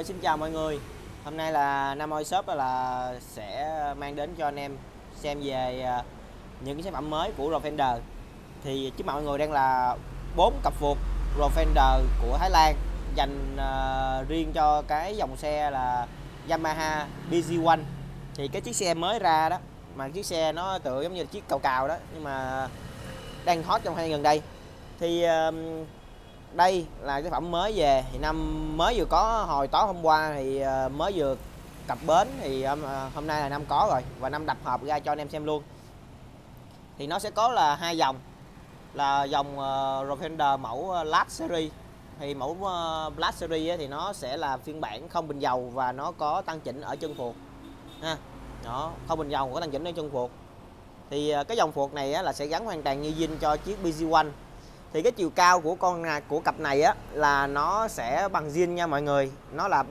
Rồi, xin chào mọi người. Hôm nay là Nam Oi Shop là sẽ mang đến cho anh em xem về những cái sản phẩm mới của Roadfender. Thì trước mặt mọi người đang là 4 cặp phuộc Roadfender của Thái Lan dành riêng cho cái dòng xe là Yamaha BZ1. Thì cái chiếc xe mới ra đó, mà chiếc xe nó tựa giống như là chiếc cào cào đó, nhưng mà đang hot trong hai gần đây. Thì đây là cái phẩm mới về, thì năm mới vừa có hồi tối hôm qua thì mới vừa cập bến, thì hôm nay là năm có rồi và năm đập hộp ra cho anh em xem luôn. Thì nó sẽ có là hai dòng, là dòng Roadfender mẫu Last Series. Thì mẫu Last Series thì nó sẽ là phiên bản không bình dầu và nó có tăng chỉnh ở chân phuộc ha. Đó, không bình dầu có tăng chỉnh ở chân phuộc. Thì cái dòng phuộc này là sẽ gắn hoàn toàn như zin cho chiếc BZ1. Thì cái chiều cao của cặp này là nó sẽ bằng zin nha mọi người. Nó là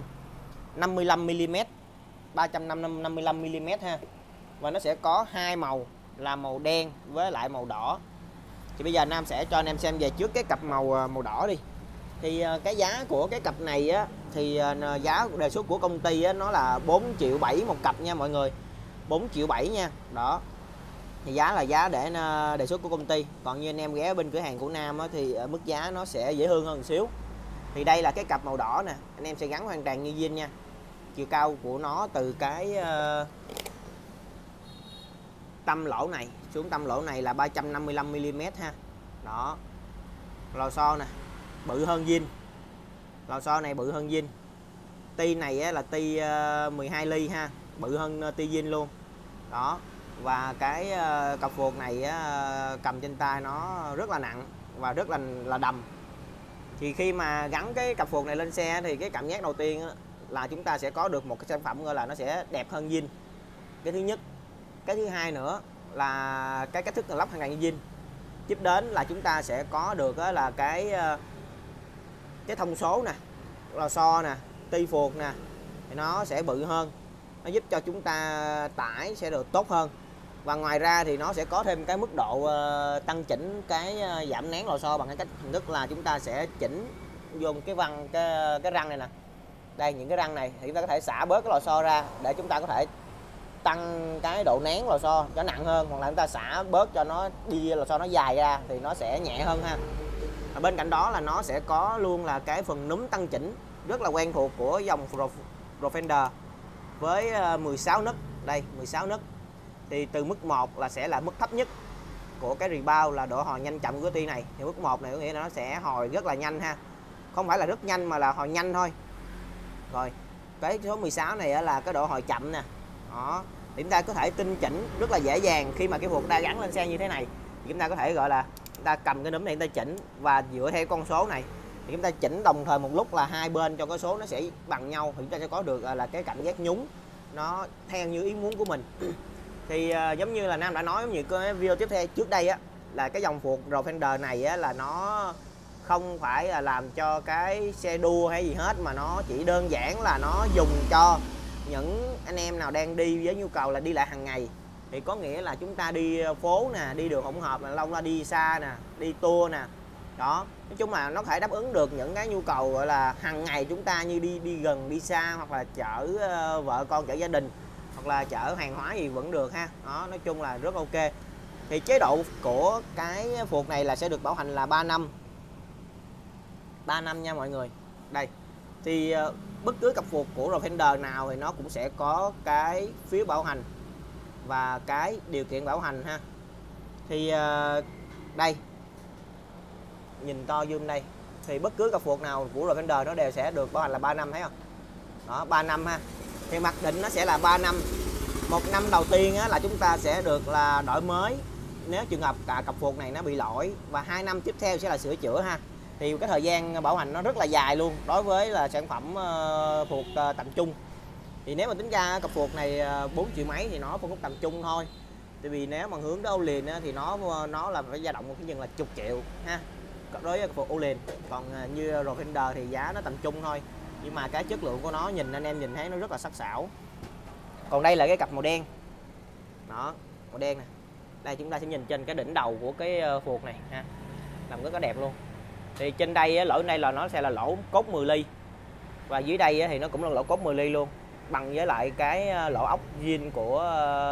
355mm 355mm ha. Và nó sẽ có hai màu là màu đen với lại màu đỏ. Thì bây giờ Nam sẽ cho anh em xem về trước cái cặp màu đỏ đi. Thì cái giá của cái cặp này thì giá đề xuất của công ty nó là 4,7 triệu một cặp nha mọi người. 4,7 triệu nha. Đó. Thì giá là giá để đề xuất của công ty. Còn như anh em ghé bên cửa hàng của Nam thì mức giá nó sẽ dễ hơn một xíu. Thì đây là cái cặp màu đỏ nè, anh em sẽ gắn hoàn toàn như zin nha. Chiều cao của nó từ cái tâm lỗ này xuống tâm lỗ này là 355mm ha. Đó. Lò xo nè, bự hơn zin. Lò xo này bự hơn zin. Ti này là ti 12 ly ha, bự hơn ti zin luôn. Đó. Và cái cặp phuộc này cầm trên tay nó rất là nặng và rất là đầm. Thì khi mà gắn cái cặp phuộc này lên xe thì cái cảm giác đầu tiên là chúng ta sẽ có được một cái sản phẩm gọi là nó sẽ đẹp hơn zin. Cái thứ nhất. Cái thứ hai nữa là cái cách thức lắp hoàn toàn như zin. Tiếp đến là chúng ta sẽ có được là cái thông số nè, lò xo nè, ti phuộc nè, thì nó sẽ bự hơn. Nó giúp cho chúng ta tải sẽ được tốt hơn. Và ngoài ra thì nó sẽ có thêm cái mức độ tăng chỉnh cái giảm nén lò xo bằng cái cách hình thức là chúng ta sẽ chỉnh vô cái răng này nè. Đây, những cái răng này thì chúng ta có thể xả bớt cái lò xo ra để chúng ta có thể tăng cái độ nén lò xo cho nặng hơn, hoặc là chúng ta xả bớt cho nó đi lò xo nó dài ra thì nó sẽ nhẹ hơn ha. Ở bên cạnh đó là nó sẽ có luôn là cái phần núm tăng chỉnh rất là quen thuộc của dòng Roadfender với 16 nấc. Đây, 16 nấc. Thì từ mức 1 là sẽ là mức thấp nhất của cái rebound là độ hồi nhanh chậm của cái ti này. Thì mức 1 này có nghĩa là nó sẽ hồi rất là nhanh ha. Không phải là rất nhanh mà là hồi nhanh thôi. Rồi, cái số 16 này là cái độ hồi chậm nè. Đó, thì chúng ta có thể tinh chỉnh rất là dễ dàng khi mà cái phuộc ta gắn lên xe như thế này. Thì chúng ta có thể gọi là chúng ta cầm cái núm này chúng ta chỉnh, và dựa theo con số này thì chúng ta chỉnh đồng thời một lúc là hai bên cho cái số nó sẽ bằng nhau, thì chúng ta sẽ có được là cái cảm giác nhúng nó theo như ý muốn của mình. Thì giống như là Nam đã nói như cái video tiếp theo trước đây là cái dòng phuộc Roadfender này là nó không phải là làm cho cái xe đua hay gì hết, mà nó chỉ đơn giản là nó dùng cho những anh em nào đang đi với nhu cầu là đi lại hàng ngày. Thì có nghĩa là chúng ta đi phố nè, đi đường hỗn hợp, lâu ra đi xa nè, đi tour nè. Đó, nói chung là nó có thể đáp ứng được những cái nhu cầu gọi là hàng ngày chúng ta, như đi gần, đi xa, hoặc là chở vợ con, chở gia đình, hoặc là chở hàng hóa gì vẫn được ha. Đó, nói chung là rất ok. Thì chế độ của cái phuộc này là sẽ được bảo hành là 3 năm. 3 năm nha mọi người. Đây. Thì bất cứ cặp phuộc của Roadfender nào thì nó cũng sẽ có cái phiếu bảo hành và cái điều kiện bảo hành ha. Thì đây, nhìn to zoom đây, thì bất cứ cặp phuộc nào của Roadfender nó đều sẽ được bảo hành là 3 năm, thấy không? Đó, 3 năm ha. Thì mặc định nó sẽ là 3 năm. Một năm đầu tiên là chúng ta sẽ được là đổi mới nếu trường hợp cả cặp phuộc này nó bị lỗi, và 2 năm tiếp theo sẽ là sửa chữa ha. Thì cái thời gian bảo hành nó rất là dài luôn đối với là sản phẩm phuộc tầm trung. Thì nếu mà tính ra cặp phuộc này 4 triệu mấy thì nó phân khúc tầm trung thôi. Tại vì nếu mà hướng tới Olin thì nó là phải dao động một cái chừng là chục triệu ha, đối với cặp phuộc Olin. Còn như Roadfender thì giá nó tầm trung thôi, nhưng mà cái chất lượng của nó nhìn anh em nhìn thấy nó rất là sắc sảo. Còn đây là cái cặp màu đen. Đó, màu đen nè. Đây chúng ta sẽ nhìn trên cái đỉnh đầu của cái phuộc này ha, làm rất là đẹp luôn. Thì trên đây lỗ này là nó sẽ là lỗ cốt 10 ly. Và dưới đây thì nó cũng là lỗ cốt 10 ly luôn, bằng với lại cái lỗ ốc zin của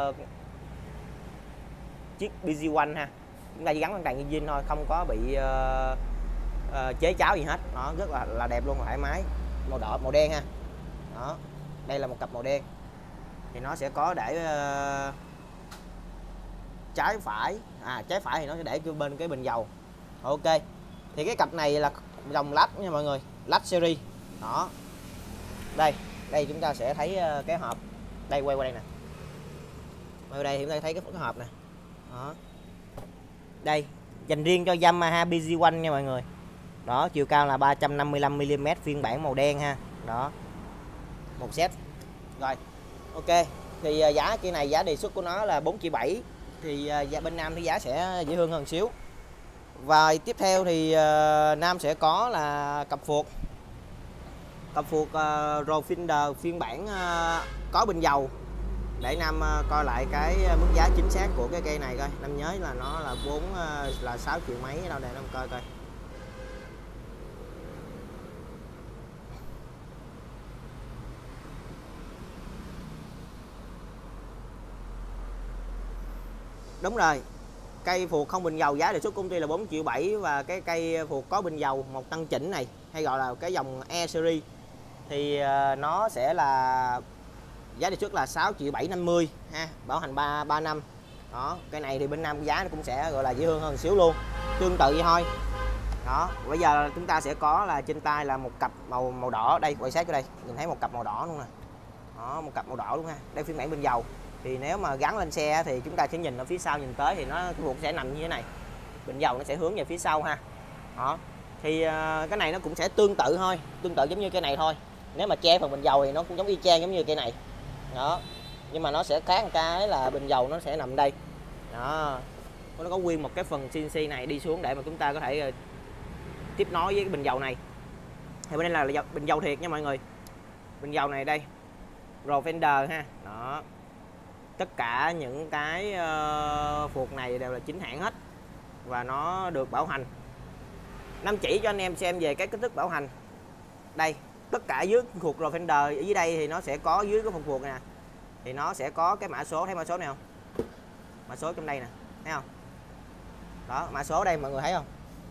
chiếc BZ1 ha. Chúng ta chỉ gắn con đàn zin thôi, không có bị chế cháo gì hết. Nó rất là đẹp luôn, thoải mái. Màu đỏ, màu đen ha. Đó, đây là một cặp màu đen thì nó sẽ có để trái phải, trái phải thì nó sẽ để bên cái bình dầu. Ok, thì cái cặp này là dòng lách nha mọi người, lách series. Đó, đây chúng ta sẽ thấy cái hộp, đây quay qua đây nè, quay qua đây thì chúng ta thấy cái hộp nè. Đó, đây dành riêng cho Yamaha BZ1 nha mọi người. Đó, chiều cao là 355mm, phiên bản màu đen ha. Đó, một set. Rồi, ok, thì giá kia này, giá đề xuất của nó là 4,7 triệu. Thì bên Nam thì giá sẽ dễ hơn xíu. Và tiếp theo thì Nam sẽ có là cặp phuộc Rofinder phiên bản có bình dầu. Để Nam coi lại cái mức giá chính xác của cái cây này coi. Nam nhớ là nó là 6 triệu mấy đâu, để Nam coi coi. Đúng rồi, cây phuộc không bình dầu giá đề xuất công ty là 4,7 triệu. Và cái cây phuộc có bình dầu một tăng chỉnh này, hay gọi là cái dòng E series, thì nó sẽ là giá đề xuất là 6,750 triệu ha, bảo hành 3 năm. Đó, cái này thì bên Nam giá nó cũng sẽ gọi là dễ hơn xíu luôn, tương tự vậy thôi. Đó, bây giờ chúng ta sẽ có là trên tay là một cặp màu đỏ. Đây, quay sát vô đây, nhìn thấy một cặp màu đỏ luôn nè. Đó, một cặp màu đỏ luôn ha. Đây phiên bản bình dầu. Thì nếu mà gắn lên xe thì chúng ta sẽ nhìn ở phía sau, nhìn tới thì cái phuộc sẽ nằm như thế này, bình dầu nó sẽ hướng về phía sau ha. Đó, thì cái này nó cũng sẽ tương tự thôi, tương tự giống như cái này thôi. Nếu mà che phần bình dầu thì nó cũng giống y chang giống như cái này. Đó, nhưng mà nó sẽ khác một cái là bình dầu nó sẽ nằm đây. Đó, nó có nguyên một cái phần CNC này đi xuống để mà chúng ta có thể tiếp nối với cái bình dầu này. Thì bên đây là bình dầu thiệt nha mọi người. Bình dầu này đây, Rofinder ha. Đó, tất cả những cái phuộc này đều là chính hãng hết và nó được bảo hành. Nam chỉ cho anh em xem về cái kích thước bảo hành. Đây, tất cả dưới phuộc Rofinder ở dưới đây thì nó sẽ có, dưới cái phần phuộc này nè, thì nó sẽ có cái mã số, thấy mã số này không? Mã số trong đây nè, thấy không? Đó, mã số đây mọi người thấy không?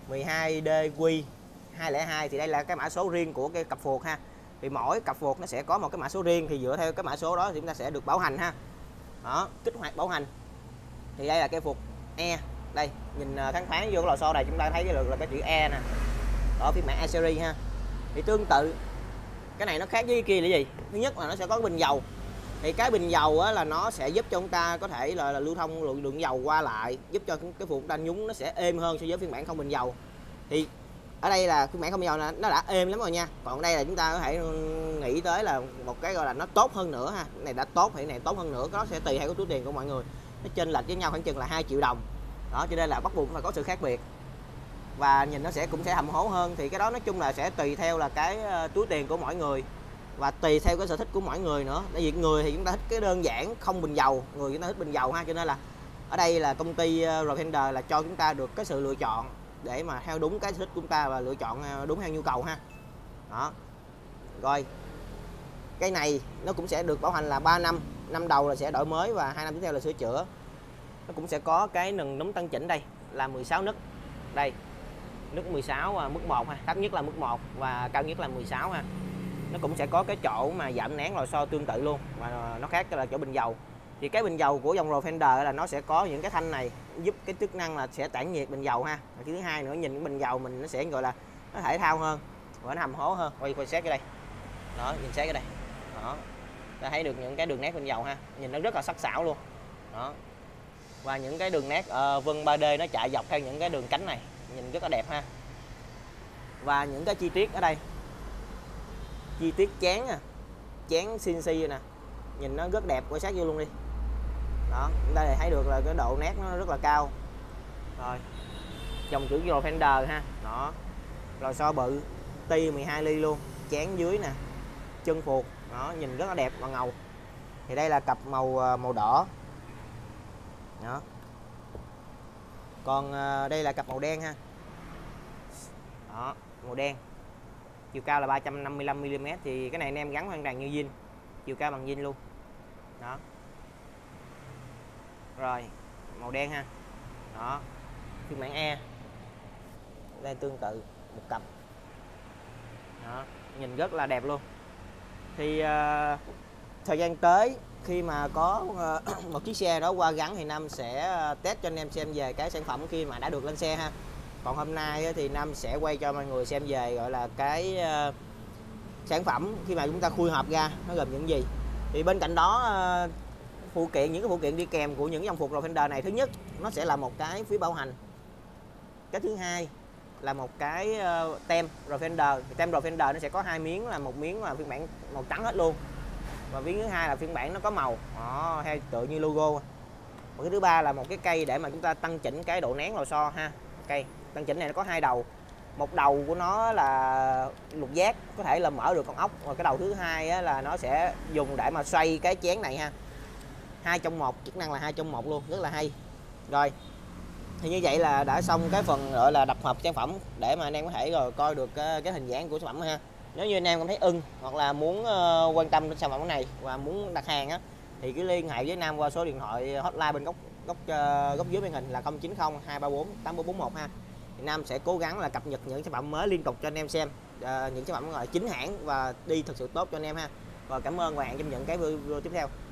12DQ202, thì đây là cái mã số riêng của cái cặp phuộc ha. Thì mỗi cặp phuộc nó sẽ có một cái mã số riêng, thì dựa theo cái mã số đó thì chúng ta sẽ được bảo hành ha. Đó, kích hoạt bảo hành. Thì đây là cái phuộc E. Đây, nhìn thoáng vô cái lò xo này chúng ta thấy được là cái chữ E nè. Đó, phiên bản E series ha. Thì tương tự, cái này nó khác với cái kia là gì? Thứ nhất là nó sẽ có bình dầu. Thì cái bình dầu á, là nó sẽ giúp cho chúng ta có thể là lưu thông lượng dầu qua lại, giúp cho cái phuộc ta nhúng nó sẽ êm hơn so với phiên bản không bình dầu. Thì ở đây là phiên bản không bình dầu nó đã êm lắm rồi nha. Còn đây là chúng ta có thể nghĩ tới là một cái gọi là nó tốt hơn nữa ha. Cái này đã tốt thì cái này tốt hơn nữa, nó sẽ tùy theo cái túi tiền của mọi người. Nó chênh lệch với nhau khoảng chừng là 2 triệu đồng. Đó, cho nên là bắt buộc phải có sự khác biệt. Và nhìn nó cũng sẽ hầm hố hơn. Thì cái đó nói chung là sẽ tùy theo là cái túi tiền của mỗi người, và tùy theo cái sở thích của mỗi người nữa. Tại vì người thì chúng ta thích cái đơn giản không bình dầu, người chúng ta thích bình dầu ha. Cho nên là ở đây là công ty Rofinder là cho chúng ta được cái sự lựa chọn để mà theo đúng cái sở thích của chúng ta và lựa chọn đúng theo nhu cầu ha. Đó, rồi cái này nó cũng sẽ được bảo hành là 3 năm. Năm đầu là sẽ đổi mới và 2 năm tiếp theo là sửa chữa. Nó cũng sẽ có cái nừng núm tăng chỉnh đây là 16 nấc. Đây, nấc 16 mức 1 ha, thấp nhất là mức 1 và cao nhất là 16 ha. Nó cũng sẽ có cái chỗ mà giảm nén lò xo tương tự luôn, và nó khác là chỗ bình dầu. Thì cái bình dầu của dòng Rofinder là nó sẽ có những cái thanh này giúp cái chức năng là sẽ tản nhiệt bình dầu ha. Và thứ hai nữa, nhìn cái bình dầu mình nó sẽ gọi là nó thể thao hơn và nó hầm hố hơn. Quay sát cái đây. Đó, nhìn sát cái đây. Đó, ta thấy được những cái đường nét bình dầu ha, nhìn nó rất là sắc sảo luôn. Đó, và những cái đường nét vân 3D nó chạy dọc theo những cái đường cánh này, nhìn rất là đẹp ha. Và những cái chi tiết ở đây, chi tiết chén chén CNC nè, nhìn nó rất đẹp, quay sát vô luôn đi. Đó, đây thấy được là cái độ nét nó rất là cao. Rồi, dòng chữ Rofinder ha. Đó, lò xo bự, ti 12 ly luôn, chén dưới nè, chân phuộc. Đó, nhìn rất là đẹp và ngầu. Thì đây là cặp màu đỏ. Đó, còn đây là cặp màu đen ha. Đó, màu đen, chiều cao là 355 mm, thì cái này anh em gắn hoàn toàn như zin, chiều cao bằng zin luôn đó. Rồi màu đen ha, đó phiên bản E đây tương tự một cặp đó, nhìn rất là đẹp luôn. Thì thời gian tới khi mà có một chiếc xe đó qua gắn thì Nam sẽ test cho anh em xem về cái sản phẩm khi mà đã được lên xe ha. Còn hôm nay thì Nam sẽ quay cho mọi người xem về gọi là cái sản phẩm khi mà chúng ta khui hộp ra nó gồm những gì. Thì bên cạnh đó những cái phụ kiện đi kèm của những dòng phục Defender này, thứ nhất nó sẽ là một cái phiếu bảo hành, cái thứ hai là một cái tem Defender. Tem Defender nó sẽ có 2 miếng, là một miếng là phiên bản màu trắng hết luôn, và miếng thứ hai là phiên bản nó có màu đó, hay tựa như logo. Và cái thứ ba là một cái cây để mà chúng ta tăng chỉnh cái độ nén lò xo ha. Cây tăng chỉnh này nó có 2 đầu, một đầu của nó là lục giác, có thể là mở được con ốc, và cái đầu thứ hai là nó sẽ dùng để mà xoay cái chén này ha. 2 trong 1, chức năng là 2 trong 1 luôn, rất là hay. Rồi thì như vậy là đã xong cái phần gọi là đập hộp sản phẩm, để mà anh em có thể rồi coi được cái hình dáng của sản phẩm ha. Nếu như anh em cảm thấy ưng hoặc là muốn quan tâm đến sản phẩm này và muốn đặt hàng á, thì cứ liên hệ với Nam qua số điện thoại hotline bên góc dưới màn hình là 090 234 8441 ha. Thì Nam sẽ cố gắng là cập nhật những sản phẩm mới liên tục cho anh em xem, những sản phẩm gọi là chính hãng và đi thực sự tốt cho anh em ha. Và cảm ơn và hẹn trong những cái video tiếp theo.